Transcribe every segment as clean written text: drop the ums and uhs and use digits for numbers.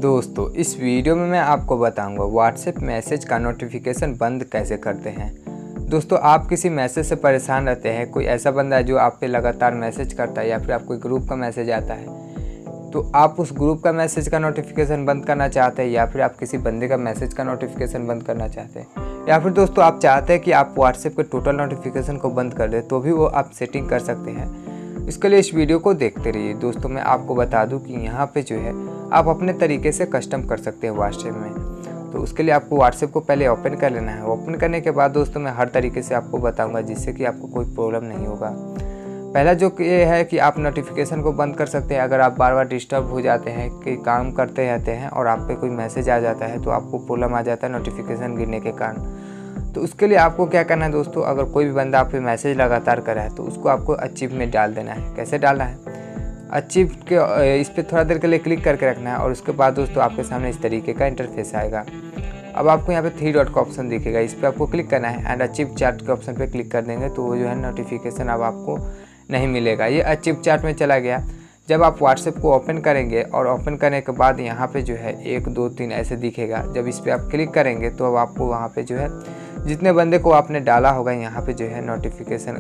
दोस्तों इस वीडियो में मैं आपको बताऊंगा व्हाट्सएप मैसेज का नोटिफिकेशन बंद कैसे करते हैं। दोस्तों आप किसी मैसेज से परेशान रहते हैं, कोई ऐसा बंदा है जो आप पे लगातार मैसेज करता है या फिर आपको ग्रुप का मैसेज आता है, तो आप उस ग्रुप का मैसेज का नोटिफिकेशन बंद करना चाहते हैं या फिर आप किसी बंदे का मैसेज का नोटिफिकेशन बंद करना चाहते हैं या फिर दोस्तों आप चाहते हैं कि आप व्हाट्सएप के टोटल नोटिफिकेशन को बंद कर दें, तो भी वो आप सेटिंग कर सकते हैं। इसके लिए इस वीडियो को देखते रहिए। दोस्तों मैं आपको बता दूं कि यहाँ पे जो है आप अपने तरीके से कस्टम कर सकते हैं व्हाट्सएप में। तो उसके लिए आपको व्हाट्सएप को पहले ओपन कर लेना है। ओपन करने के बाद दोस्तों मैं हर तरीके से आपको बताऊंगा जिससे कि आपको कोई प्रॉब्लम नहीं होगा। पहला जो ये है कि आप नोटिफिकेशन को बंद कर सकते हैं। अगर आप बार बार डिस्टर्ब हो जाते हैं कि काम करते रहते हैं और आप पे कोई मैसेज आ जाता है तो आपको प्रॉब्लम आ जाता है नोटिफिकेशन गिरने के कारण। तो उसके लिए आपको क्या करना है दोस्तों, अगर कोई भी बंदा आप पे मैसेज लगातार कर रहा है तो उसको आपको अचीव में डाल देना है। कैसे डालना है, अचीव के इस पर थोड़ा देर के लिए क्लिक करके रखना है और उसके बाद दोस्तों आपके सामने इस तरीके का इंटरफेस आएगा। अब आपको यहाँ पे 3 डॉट का ऑप्शन दिखेगा, इस पर आपको क्लिक करना है एंड अचीव चैट के ऑप्शन पे क्लिक कर देंगे तो वो जो है नोटिफिकेशन अब आपको नहीं मिलेगा। ये अचीव चैट में चला गया। जब आप व्हाट्सएप को ओपन करेंगे और ओपन करने के बाद यहाँ पे जो है 1 2 3 ऐसे दिखेगा। जब इस पर आप क्लिक करेंगे तो अब आपको वहाँ पे जो है जितने बंदे को आपने डाला होगा यहाँ पे जो है नोटिफिकेशन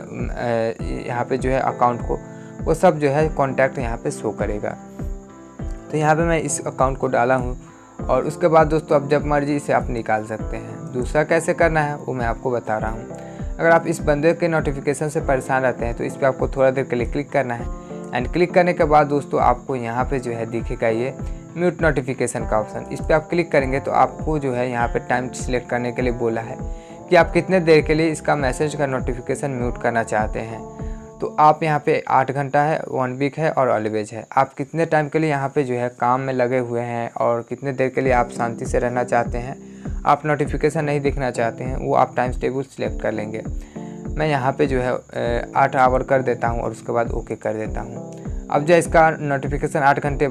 यहाँ पे जो है अकाउंट को, वो सब जो है कॉन्टैक्ट यहाँ पे शो करेगा। तो यहाँ पे मैं इस अकाउंट को डाला हूँ और उसके बाद दोस्तों अब जब मर्जी इसे आप निकाल सकते हैं। दूसरा कैसे करना है वो मैं आपको बता रहा हूँ। अगर आप इस बंदे के नोटिफिकेशन से परेशान रहते हैं तो इस पर आपको थोड़ा देर के लिए क्लिक करना है एंड क्लिक करने के बाद दोस्तों आपको यहाँ पे जो है दिखेगा ये म्यूट नोटिफिकेशन का ऑप्शन। इस पर आप क्लिक करेंगे तो आपको जो है यहाँ पे टाइम सिलेक्ट करने के लिए बोला है कि आप कितने देर के लिए इसका मैसेज का नोटिफिकेशन म्यूट करना चाहते हैं। तो आप यहाँ पे 8 घंटा है, 1 वीक है और ऑलवेज है। आप कितने टाइम के लिए यहाँ पे जो है काम में लगे हुए हैं और कितने देर के लिए आप शांति से रहना चाहते हैं, आप नोटिफिकेशन नहीं देखना चाहते हैं, वो आप टाइम टेबल सिलेक्ट कर लेंगे। मैं यहाँ पे जो है 8 आवर कर देता हूँ और उसके बाद ओके कर देता हूँ। अब जो इसका नोटिफिकेशन 8 घंटे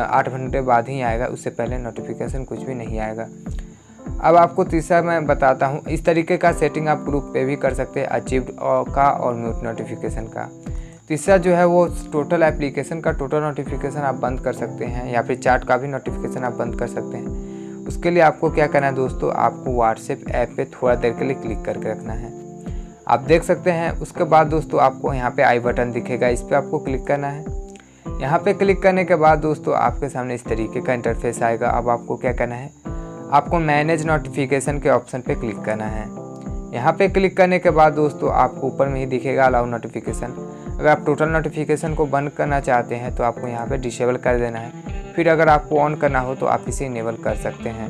बाद ही आएगा, उससे पहले नोटिफिकेशन कुछ भी नहीं आएगा। अब आपको तीसरा मैं बताता हूँ, इस तरीके का सेटिंग आप ग्रुप पे भी कर सकते हैं, अचीव्ड का और म्यूट नोटिफिकेशन का। तीसरा जो है वो टोटल एप्लीकेशन का टोटल नोटिफिकेशन आप बंद कर सकते हैं या फिर चैट का भी नोटिफिकेशन आप बंद कर सकते हैं। उसके लिए आपको क्या करना है दोस्तों, आपको व्हाट्सएप ऐप पे थोड़ा देर के लिए क्लिक करके रखना है। आप देख सकते हैं। उसके बाद दोस्तों आपको यहाँ पे आई बटन दिखेगा, इस पर आपको क्लिक करना है। यहाँ पे क्लिक करने के बाद दोस्तों आपके सामने इस तरीके का इंटरफेस आएगा। अब आपको क्या करना है, आपको मैनेज नोटिफिकेशन के ऑप्शन पे क्लिक करना है। यहाँ पे क्लिक करने के बाद दोस्तों आपको ऊपर में ही दिखेगा अलाउ नोटिफिकेशन। अगर आप टोटल नोटिफिकेशन को बंद करना चाहते हैं तो आपको यहाँ पे डिसेबल कर देना है। फिर अगर आपको ऑन करना हो तो आप इसे इनेबल कर सकते हैं।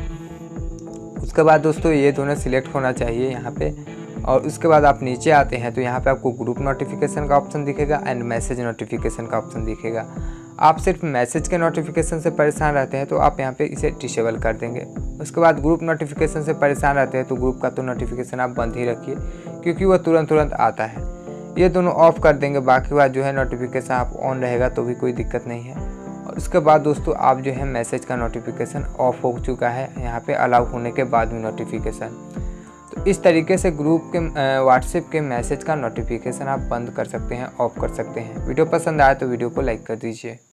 उसके बाद दोस्तों ये दोनों सिलेक्ट होना चाहिए यहाँ पे। और उसके बाद आप नीचे आते हैं तो यहाँ पे आपको ग्रुप नोटिफिकेशन का ऑप्शन दिखेगा एंड मैसेज नोटिफिकेशन का ऑप्शन दिखेगा। आप सिर्फ मैसेज के नोटिफिकेशन से परेशान रहते हैं तो आप यहाँ पे इसे डिसेबल कर देंगे। उसके बाद ग्रुप नोटिफिकेशन से परेशान रहते हैं तो ग्रुप का तो नोटिफिकेशन आप बंद ही रखिए क्योंकि वो तुरंत आता है। ये दोनों ऑफ कर देंगे, बाकी बात जो है नोटिफिकेशन आप ऑन रहेगा तो भी कोई दिक्कत नहीं है। और उसके बाद दोस्तों आप जो है मैसेज का नोटिफिकेशन ऑफ हो चुका है यहाँ पे अलाउ होने के बाद भी नोटिफिकेशन। तो इस तरीके से ग्रुप के व्हाट्सएप के मैसेज का नोटिफिकेशन आप बंद कर सकते हैं, ऑफ कर सकते हैं। वीडियो पसंद आया तो वीडियो को लाइक कर दीजिए।